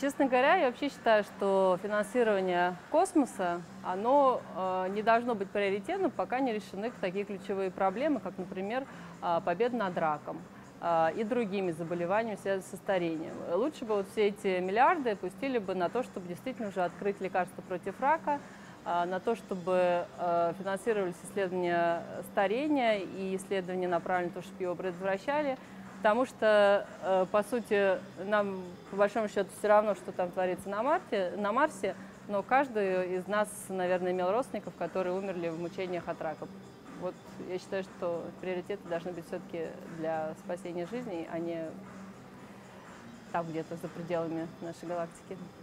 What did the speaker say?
Честно говоря, я вообще считаю, что финансирование космоса, оно не должно быть приоритетным, пока не решены такие ключевые проблемы, как, например, победа над раком и другими заболеваниями, связанными со старением. Лучше бы вот все эти миллиарды пустили бы на то, чтобы действительно уже открыть лекарства против рака, на то, чтобы финансировались исследования старения и исследования направленные на то, чтобы его предотвращали. Потому что, по сути, нам, по большому счету, все равно, что там творится на Марсе, но каждый из нас, наверное, имел родственников, которые умерли в мучениях от рака. Вот я считаю, что приоритеты должны быть все-таки для спасения жизней, а не там где-то за пределами нашей галактики.